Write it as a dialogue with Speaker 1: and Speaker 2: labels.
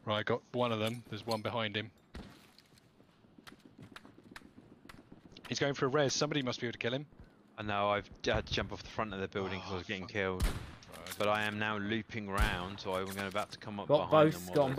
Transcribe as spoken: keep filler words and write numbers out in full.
Speaker 1: Right, got one of them. There's one behind him. He's going for a res. Somebody must be able to kill him.
Speaker 2: I know, I've had to jump off the front of the building because
Speaker 1: Oh,
Speaker 2: I was getting
Speaker 1: fuck.
Speaker 2: killed.
Speaker 1: Right,
Speaker 2: But I am now looping round, so I'm going about to come up
Speaker 3: Got
Speaker 2: behind
Speaker 3: both,
Speaker 2: them.
Speaker 3: got
Speaker 2: while
Speaker 3: 'em